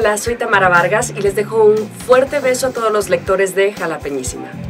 Hola, soy Tamara Vargas y les dejo un fuerte beso a todos los lectores de Jalapeñísima.